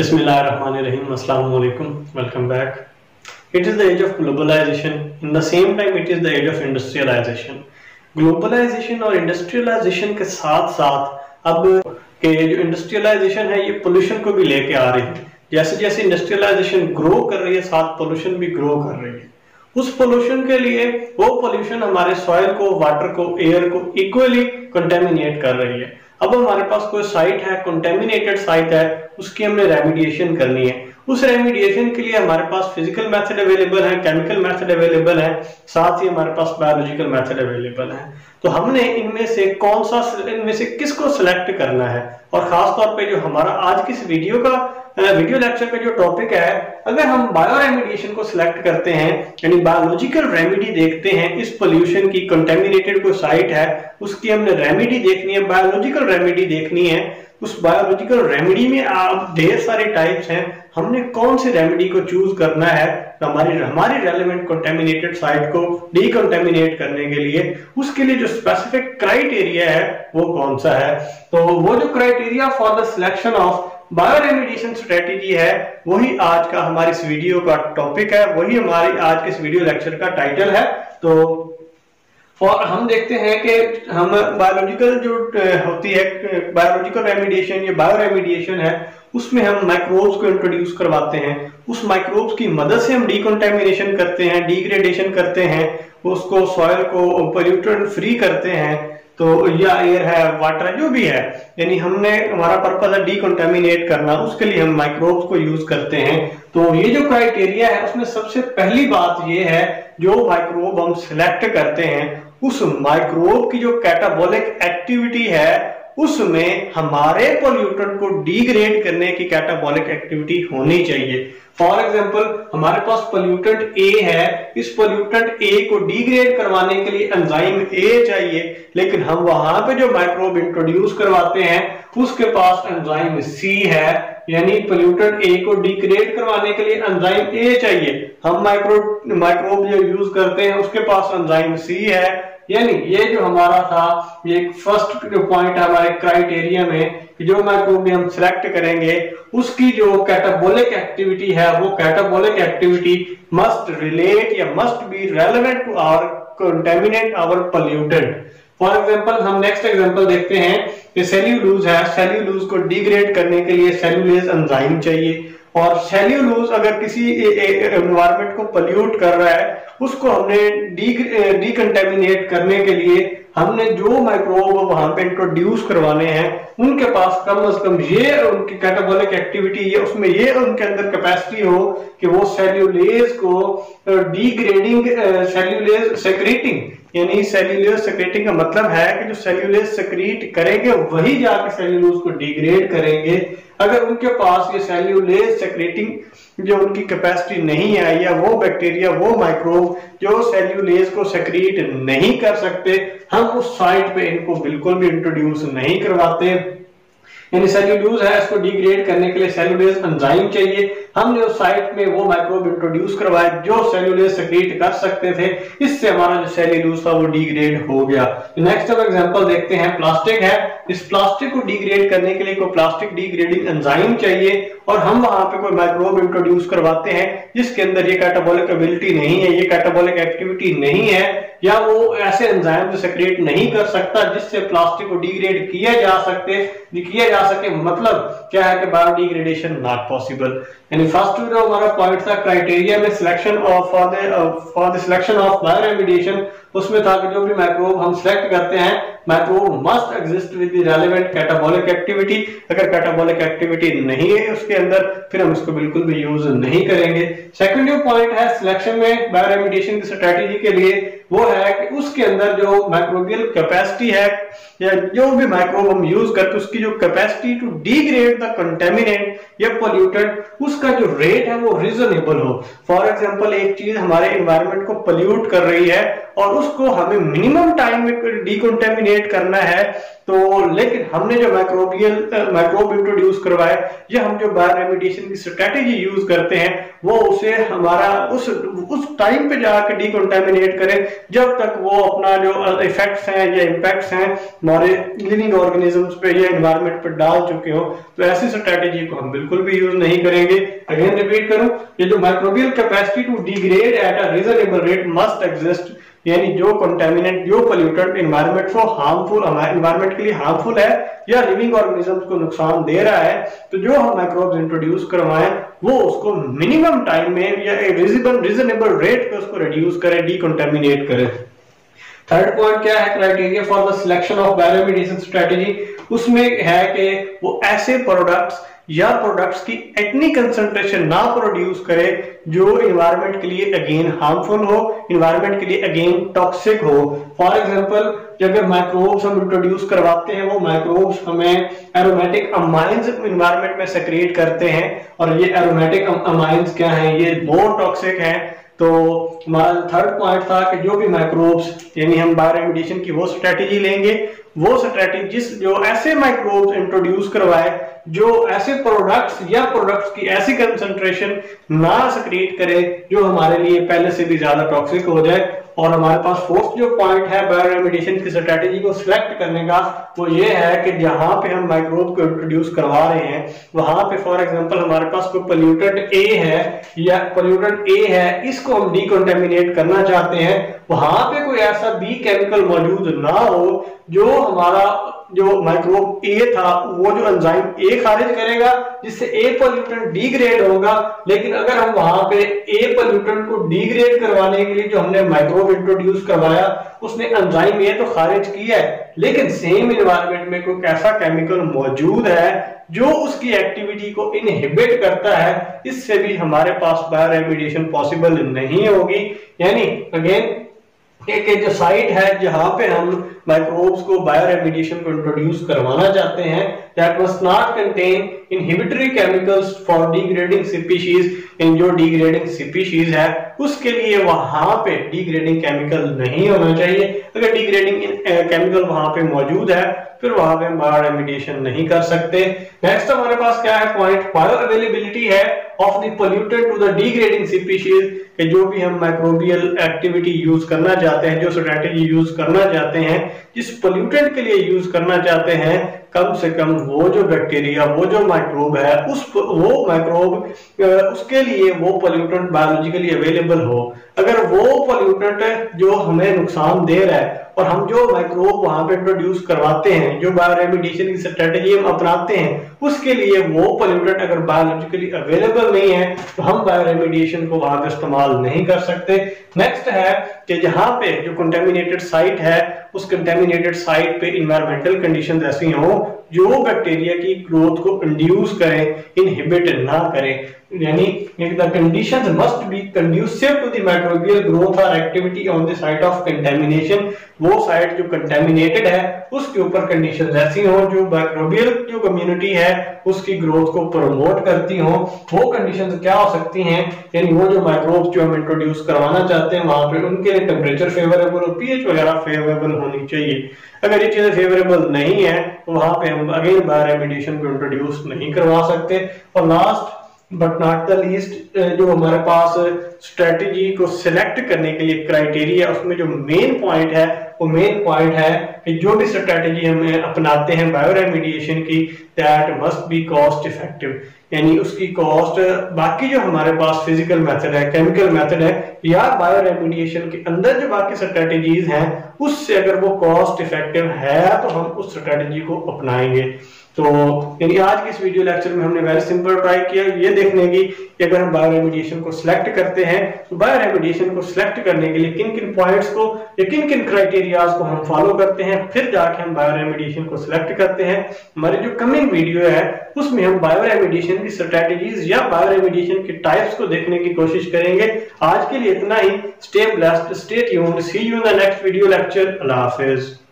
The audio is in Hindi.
Bismillahirrahmanirrahim. Assalamu alaikum. Welcome back. It is the age of globalization. In the same time, it is the age of industrialization. Globalization और industrialization के साथ साथ अब के जो industrialization है ये pollution को भी लेके आ रही है। जैसे जैसे industrialization grow कर रही है साथ pollution भी grow कर रही है। उस pollution के लिए वो pollution हमारे soil को, water को, air को equally contaminate कर रही है। अब हमारे पास कोई साइट है, कंटेमिनेटेड साइट है, उसकी हमने रेमिडिएशन करनी है। उस रेमिडिएशन के लिए हमारे पास फिजिकल मेथड अवेलेबल है, केमिकल मेथड अवेलेबल है, साथ ही हमारे पास बायोलॉजिकल मेथड अवेलेबल है। तो हमने इनमें से किसको सिलेक्ट करना है, और खास तौर पे जो हमारा आज की इस वीडियो लेक्चर का जो टॉपिक है, अगर हम बायो रेमिडिएशन को सिलेक्ट करते हैं यानी बायोलॉजिकल रेमेडी देखते हैं, इस पोल्यूशन की कंटेमिनेटेड कोई साइट है उसकी हमने रेमेडी देखनी है, बायोलॉजिकल रेमेडी देखनी है। उस बायोलॉजिकल रेमेडी में आप ढेर सारे टाइप्स हैं, हमने कौन सी रेमेडी को चूज करना है हमारी रेलेवेंट कंटेमिनेटेड साइट को डीकंटेमिनेट करने के लिए, उसके लिए जो स्पेसिफिक क्राइटेरिया है वो कौन सा है। तो वो जो criteria for the selection of bio remediation strategy है वही आज का हमारी इस वीडियो का टॉपिक है, वही हमारी आज के इस वीडियो लेक्चर का टाइटल है। तो हम देखते हैं कि हम बायोलॉजिकल जो होती है बायोलॉजिकल रेमिडिएशन या बायो रेमिडिएशन है, उसमें हम माइक्रोब्स को इंट्रोड्यूस करवाते हैं। उस माइक्रोब्स की मदद से हम डीकंटामिनेशन करते हैं, डिग्रेडेशन करते हैं, उसको सॉइल को पोल्यूटेंट फ्री करते हैं। तो या एयर है, वाटर है, जो भी है, यानी हमारा पर्पस है डीकंटामिनेट करना, उसके लिए हम माइक्रोब्स को यूज करते हैं। तो ये जो क्राइटेरिया है उसमें सबसे पहली बात ये है, जो माइक्रोब हम सिलेक्ट करते हैं उस माइक्रोब की जो कैटाबॉलिक एक्टिविटी है उसमें हमारे पोल्यूटेंट को डिग्रेड करने की कैटाबॉलिक एक्टिविटी होनी चाहिए। फॉर एग्जांपल हमारे पास पोल्यूटेंट ए है, इस पोल्यूटेंट ए को डिग्रेड करवाने के लिए एंजाइम ए चाहिए, लेकिन हम वहां पे जो माइक्रोब इंट्रोड्यूस करवाते हैं उसके पास एंजाइम सी है, यानी पोल्यूटेंट ए को डिग्रेड करवाने के लिए एंजाइम ए चाहिए। हम माइक्रोब जो यूज करते हैं उसके पास एंजाइम सी है, यानी ये जो हमारा था ये फर्स्ट जो पॉइंट है हमारे क्राइटेरिया में कि जो माइक्रोब हम सिलेक्ट करेंगे उसकी जो कैटाबॉलिक एक्टिविटी है वो कैटाबॉलिक एक्टिविटी मस्ट रिलेट या must be relevant to our contaminant our pollutant. For example हम नेक्स्ट एग्जांपल देखते हैं कि सेल्यूलोज है, सेल्यूलोज को डिग्रेड करने के लिए सेल्यूलेज एंजाइम चाहिए, और सेल्यूलोज अगर किसी एनवायरनमेंट को पोल्यूट कर रहा है उसको हमने डीकंटामिनेट करने के लिए हमने जो माइक्रोब वहां पे इंट्रोड्यूस करवाने हैं उनके पास कम से कम ये उनकी कैटाबॉलिक एक्टिविटी है, उसमें ये उनके अंदर कैपेसिटी हो कि वो सेल्यूलेज को डिग्रेडिंग सेल्यूलेज सेक्रेटिंग, यानी सेल्यूलेज सेक्रेटिंग का मतलब है कि जो सेल्यूलेज सेक्रेट करेंगे वही जाकर सेल्यूलोज को डिग्रेड करेंगे। अगर उनके पास ये सेल्यूलेज सेक्रेटिंग जो उनकी कैपेसिटी नहीं है, या वो बैक्टीरिया वो माइक्रोब जो सेल्यूलेज को सेक्रेट नहीं कर सकते, हम उस साइट पे इनको बिल्कुल भी इंट्रोड्यूस नहीं करवाते। यानी सेल्यूलोज है, इसको डिग्रेड करने के लिए सेल्यूलेज एंजाइम चाहिए, हमने उस साइट में वो माइक्रोब इंट्रोड्यूस करवाए जो सेल्यूलेज सेक्रेट कर सकते थे, इससे हमारा जो सेल्यूलोज था वो डिग्रेड हो गया। नेक्स्ट अब एग्जांपल देखते हैं, प्लास्टिक है, इस प्लास्टिक को डिग्रेड करने के लिए कोई प्लास्टिक डिग्रेडिंग एंजाइम चाहिए, और हम वहां पे कोई माइक्रोब इंट्रोड्यूस करवाते हैं जिसके अंदर ये कैटाबॉलिक एबिलिटी नहीं है, ये कैटाबॉलिक एक्टिविटी नहीं है, या वो ऐसे एंजाइम को सेक्रेट नहीं कर सकता जिससे प्लास्टिक को डिग्रेड किया जा सके। मतलब क्या है कि बायोडिग्रेडेशन नॉट पॉसिबल। यानी फर्स्ट जो हमारा पॉइंट था क्राइटेरिया में selection of for the selection of bio remediation, उसमें था कि जो भी माइक्रोब हम सिलेक्ट करते हैं microbe must exist with the relevant catabolic activity. अगर कैटाबॉलिक एक्टिविटी नहीं है उसके अंदर फिर हम इसको बिल्कुल भी यूज नहीं करेंगे। सेकंड जो पॉइंट है सिलेक्शन में बायो रेमिडिएशन की स्ट्रेटेजी के लिए वो है कि उसके अंदर जो माइक्रोबियल कैपेसिटी है या जो भी माइक्रोब हम यूज करते उसकी जो capacity to degrade the contaminant या पोल्यूटेंट उसका जो रेट है वो रीजनेबल हो। फॉर एग्जांपल एक चीज हमारे एनवायरनमेंट को पोल्यूट कर रही है और उसको हमें मिनिमम टाइम में डिकंटेमिनेट करना है। तो लेकिन हमने जो माइक्रोब इंट्रोड्यूस करवाए या हम जो बायो रेमिडिएशन की स्ट्रेटेजी यूज करते हैं वो उसे हमारा उस टाइम पे जाकर डिकंटेमिनेट करें जब तक वो अपना जो इफेक्ट्स हैं या इम्पैक्ट्स हैं हमारे लिविंग ऑर्गेनिजम्स पे या एनवायरनमेंट पे डाल चुके हो। तो ऐसी स्ट्रेटेजी को हम बिल्कुल भी यूज नहीं करेंगे। अगेन रिपीट करूं, ये जो microbial capacity to degrade at a reasonable rate must exist, यानी जो कंटेमिनेंट जो पोल्यूटेंट एनवायरनमेंट को हार्मफुल एनवायरनमेंट के लिए हार्मफुल है या लिविंग ऑर्गेनिजम्स को नुकसान दे रहा है, तो जो हम माइक्रोब्स इंट्रोड्यूस करवाएं वो उसको मिनिमम टाइम में या रीजनेबल रेट पे उसको रिड्यूस करें, डिकंटेमिनेट करें। थर्ड पॉइंट क्या है, criteria for the selection of bioremediation strategy, उसमें है कि वो ऐसे प्रोडक्ट्स या प्रोडक्ट्स की इतनी कंसंट्रेशन ना प्रोड्यूस करे जो एनवायरनमेंट के लिए अगेन हार्मफुल हो, एनवायरनमेंट के लिए अगेन टॉक्सिक हो। फॉर एग्जांपल जब माइक्रोब्स हम इंट्रोड्यूस करवाते हैं वो माइक्रोब्स हमें एरोमेटिक अमाइंस एनवायरनमेंट में सेक्रेट करते हैं और ये एरोमेटिक अमाइंस क्या हैं, ये बहुत टॉक्सिक हैं। तो हमारा थर्ड पॉइंट था कि जो भी माइक्रोब्स यानी हम बायोरेमिडिएशन की वो स्ट्रेटेजी लेंगे, वो स्ट्रेटेजी जो ऐसे माइक्रोब्स इंट्रोड्यूस करवाए जो ऐसे प्रोडक्ट्स या प्रोडक्ट्स की ऐसी कंसंट्रेशन ना सेक्रेट करे जो हमारे लिए पहले से भी ज्यादा टॉक्सिक हो जाए। और हमारे पास फोर्थ जो पॉइंट है बायोरेमिडिएशन की स्ट्रेटेजी को सिलेक्ट करने का, वो ये है कि जहां पे हम माइक्रोब को इंट्रोड्यूस करवा रहे हैं वहां पे फॉर एग्जांपल हमारे पास कोई पोल्यूटेंट ए है या पोल्यूटेंट ए है, इसको हम डिकंटेमिनेट करना चाहते हैं, वहां पे कोई ऐसा बी केमिकल मौजूद ना हो जो हमारा जो माइक्रोब ए था वो जो एंजाइम ए खारिज करेगा जिससे ए पोल्यूटेंट डिग्रेड होगा। लेकिन अगर हम वहां पे ए पोल्यूटेंट को डिग्रेड करवाने के लिए जो हमने माइक्रोब इंट्रोड्यूस करवाया उसने एंजाइम ए तो खारिज किया है, लेकिन सेम एनवायरनमेंट में कोई ऐसा केमिकल मौजूद है जो उसकी एक्टिविटी को इनहिबिट करता है, इससे भी हमारे पास बायोरेमिडिएशन पॉसिबल नहीं होगी। यानी अगेन एक जो साइट है जहां पे हम माइक्रोब्स को बायोरेमिडिएशन को इंट्रोड्यूस करवाना चाहते हैं, that must not contain inhibitory chemicals for degrading species, इन जो डिग्रेडिंग स्पीशीज है उसके लिए वहां पे डिग्रेडिंग केमिकल नहीं होना चाहिए। अगर डिग्रेडिंग केमिकल वहां पे मौजूद है फिर वहां पे हम बायोरेमिडिएशन नहीं कर सकते। नेक्स्ट हमारे पास क्या है पॉइंट, बायो अवेलेबिलिटी है of the pollutant to the degrading species, कि जो भी हम माइक्रोबियल एक्टिविटी यूज करना चाहते हैं, जो स्ट्रेटेजी यूज करना चाहते हैं, जिस पोल्यूटेंट के लिए यूज करना चाहते हैं, कम से कम वो जो बैक्टीरिया वो जो माइक्रोब है वो माइक्रोब उसके लिए वो पोल्यूटेंट बायोलॉजिकली अवेलेबल हो। अगर वो पोल्यूटेंट जो हमें नुकसान दे रहा है और हम जो माइक्रोब वहां पे इंट्रोड्यूस करवाते हैं, जो बायोरेमिडिएशन की स्ट्रेटेजी हम अपनाते हैं, उसके लिए वो पोल्यूटेंट अगर बायोलॉजिकली अवेलेबल नहीं है तो हम बायोरेमिडिएशन को वहां पे इस्तेमाल नहीं कर सकते। नेक्स्ट है कि जहां पे जो कंटेमिनेटेड साइट है उस कंटेमिनेटेड साइट पे इन्वायरमेंटल कंडीशंस ऐसी हों जो बैक्टीरिया की ग्रोथ को इंड्यूस करें, इनहिबिट ना करें। यानी the conditions must be conducive to the microbial growth or activity on the site of contamination, वो साइट जो कंटेमिनेटेड है उसके ऊपर कंडीशंस ऐसी हो जो माइक्रोबियल जो कम्युनिटी है उसकी ग्रोथ को प्रमोट करती हो। वो कंडीशंस क्या हो सकती हैं, यानी वो जो माइक्रोब्स जो हम इंट्रोड्यूस करवाना चाहते हैं वहां पे उनके लिए टेम्परेचर फेवरेबल और पीएच वगैरह फेवरेबल होनी चाहिए। अगर ये चीजें फेवरेबल नहीं है तो वहां पे हम अगेन बायोरेमिडिएशन को इंट्रोड्यूस नहीं करवा सकते। और last but not the least जो हमारे पास स्ट्रेटेजी को सिलेक्ट करने के लिए क्राइटेरिया, उसमें जो मेन पॉइंट है वो मेन पॉइंट है कि जो भी स्ट्रेटेजी हम अपनाते हैं बायोरेमिडिएशन की, that must be cost effective, यानी उसकी कॉस्ट बाकी जो हमारे पास फिजिकल मेथड है, केमिकल मेथड है या बायोरेमिडिएशन के अंदर जो बाकी स्ट्रेटेजीज हैं उससे अगर वो कॉस्ट इफेक्टिव है तो हम उस स्ट्रेटेजी को अपनाएंगे। तो यानी आज के इस वीडियो लेक्चर में हमने वेरी सिंपल ट्राई किया ये देखने की कि अगर हम बायोरेमिडिएशन को सिलेक्ट करते हैं तो बायोरेमिडिएशन को सिलेक्ट करने के लिए किन किन पॉइंट्स को या किन किन क्राइटेरियाज को हम फॉलो करते हैं, फिर जाके हम बायोरेमिडिएशन को सिलेक्ट करते हैं। हमारी जो कमिंग वीडियो है उसमें हम बायोरेमिडिएशन की स्ट्रेटेजीज या बायोरेमिडिएशन की टाइप्स को देखने की कोशिश करेंगे। आज के लिए इतना ही। Stay blessed, stay tuned, see you in the next video lecture. अल्लाह हाफिज।